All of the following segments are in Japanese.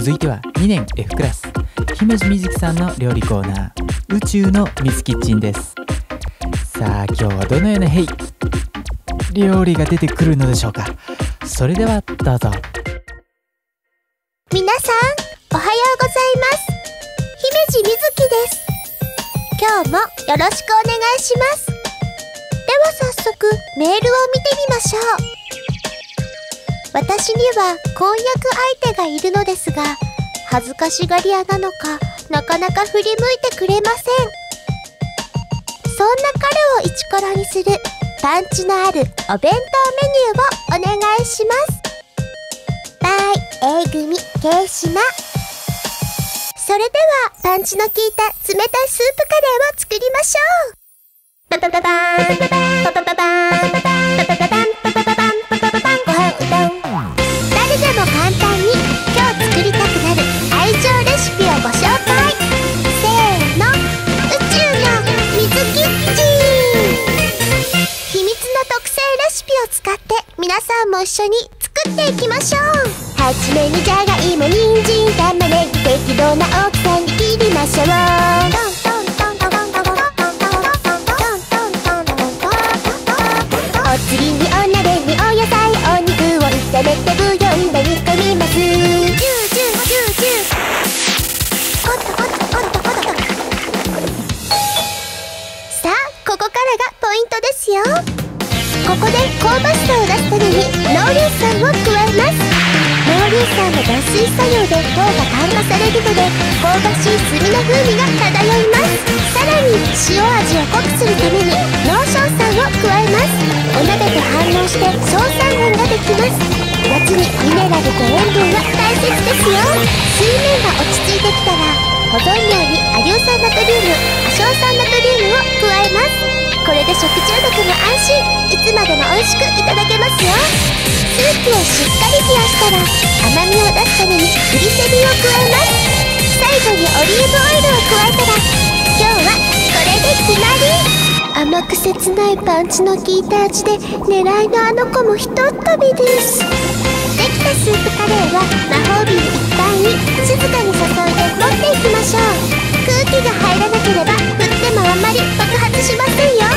続いては2年 F クラス姫路みずきさんの料理コーナー、宇宙のミスキッチンです。さあ今日はどのような料理が出てくるのでしょうか。それではどうぞ。 皆さんおはようございます。姫路みずきです。今日もよろしくお願いします。では早速メールを見てみましょう。私には婚約相手がいるのですが、恥ずかしがり屋なのかなかなか振り向いてくれません。そんな彼をイチコロにするパンチのあるお弁当メニューをお願いします。バイ A 組慶島。それではパンチの効いた冷たいスープカレーを作りましょう。パパパパーンパパパパーンパパパパンパパパパンパパパパンご飯うどん。誰でも簡単に今日作りたくなる愛情レシピをご紹介。せーの、宇宙の水キッチン。秘密の特製レシピを使って皆さんも一緒に作っていきましょう。はじめにじゃがいも、人参、玉ねぎ、適度な大きさに切りましょう。お次にお鍋にお野菜、お肉を炒めてブヨンで煮込みます。ジュージュージュージュー。コトコトコトコト。さあここからがポイントですよ。ここで香ばしさを出すためにローリー酸を加えます。ローリー酸の脱水作用で糖が炭化されるので香ばしい炭の風味が漂います。さらに塩味を濃くするために濃硝酸を加えます。お鍋と反応して硝酸塩ができます。夏にミネラルと塩分は大切ですよ。水面が落ち着いてきたら保存料にアリュー酸ナトリウム、亜硝酸ナトリウムを加えます。これで食中毒も安心、いつまでも美味しくいただけますよ。スープをしっかり冷やしたら甘みを出すためにグリセリンを加えます。最後にオリーブオイルを加えたら今日はこれで決まり。甘く切ないパンチの効いた味で狙いのあの子もひとっ飛びです。できたスープカレーは魔法瓶いっぱいに静かに注いで持っていきましょう。空気が入らなければ振ってもあんまり爆発しませんよ。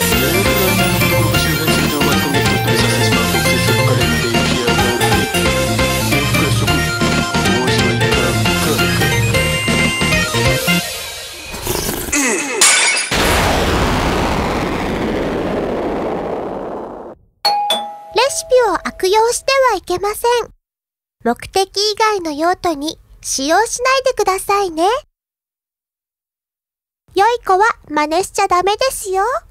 レシピを悪用してはいけません。目的以外の用途に使用しないでくださいね。良い子は真似しちゃダメですよ。